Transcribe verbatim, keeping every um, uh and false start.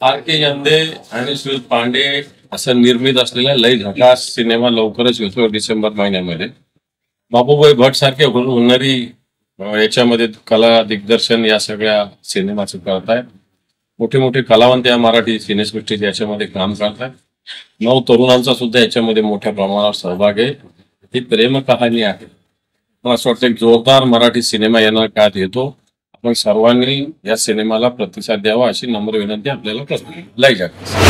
R के यंदे आणि सुनील पांडे असं निर्मित असलेला लय झकास सिनेमा लवकरच येतो डिसेंबर महिन्यामध्ये. बाबूभाई भट सारखे होणारी याच्यामध्ये कला दिग्दर्शन या सगळ्या सिनेमाचं करतायत. मोठे मोठे कलावंत या मराठी सिनेसृष्टीत याच्यामध्ये काम करतात. नऊ तरुणांचा सुद्धा याच्यामध्ये मोठ्या प्रमाणावर सहभाग आहे. ही प्रेम कहाणी आहे. मला असं वाटतं एक जोरदार मराठी सिनेमा येणार काळात येतो. आपण सर्वांनी या सिनेमाला प्रतिसाद द्यावा अशी नम्र विनंती आपल्याला करतो. लय झकास.